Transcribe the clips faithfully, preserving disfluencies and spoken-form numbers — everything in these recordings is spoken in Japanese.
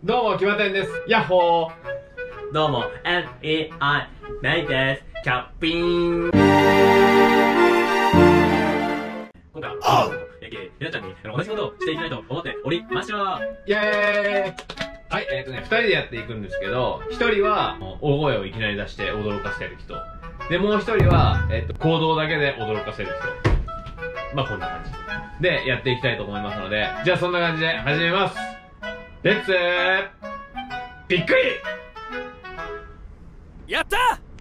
どうも、きまてんです。ヤッホー。 どうも、エムイーアイ メイです。キャッピーン。今回は、皆ちゃんに同じことをしていきたいと思っておりましょう。 イェーイ。はい、えっとね、二人でやっていくんですけど、一人は大声をいきなり出して驚かせる人。で、もう一人は、えっと、行動だけで驚かせる人。まあ、こんな感じ。で、やっていきたいと思いますので、じゃあそんな感じで始めます。レッツびっくり。 やった。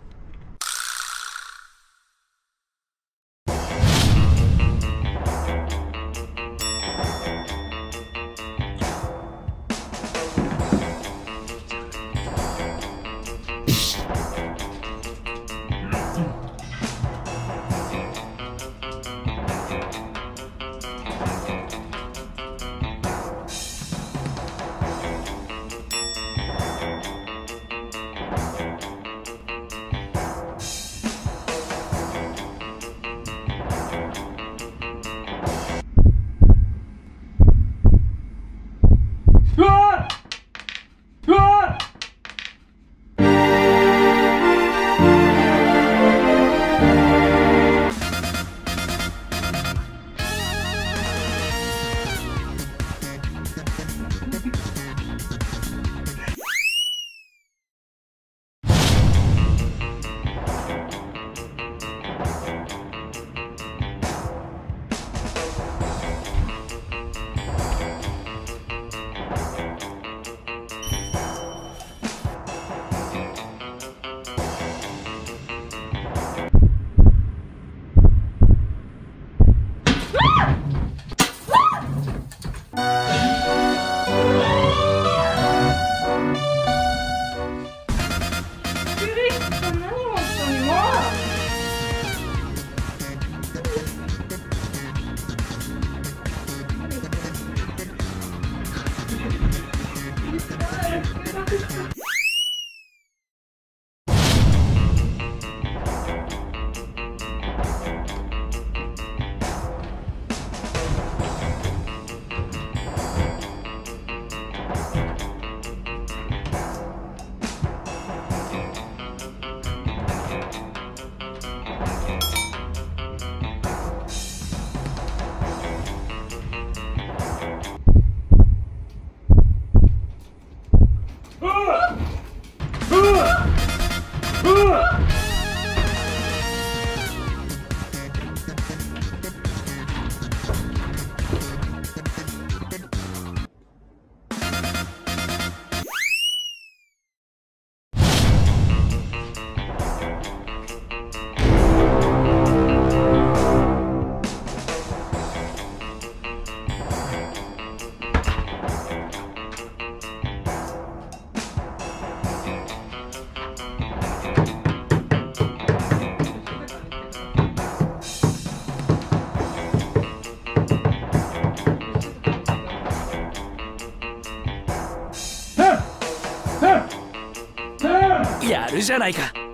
やるじゃないか。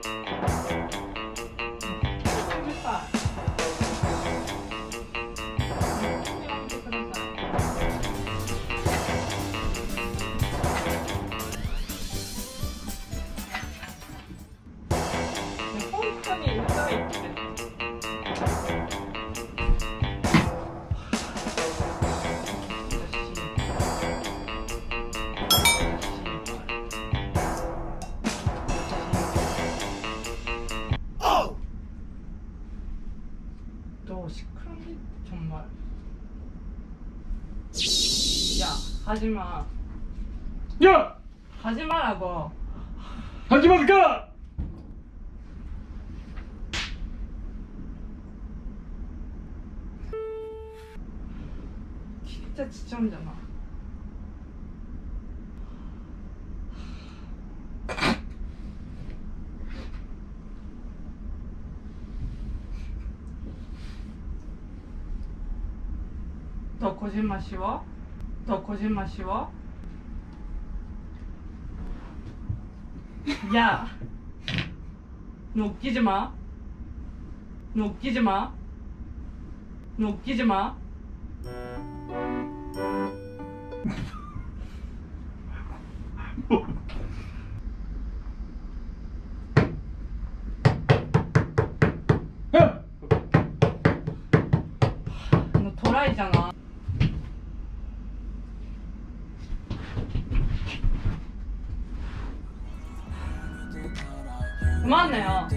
始まいや始まらご始まるか。 聞いたちっちゃうんじゃな。と小島氏はと小島氏はいやのっき島のっき島のっき島まんなよ。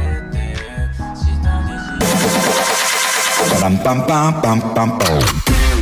パンパンパンパンパンポン。